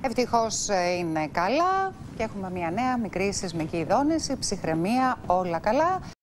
Ευτυχώς είναι καλά και έχουμε μια νέα μικρή σεισμική ειδώνηση, ψυχρεμία, όλα καλά.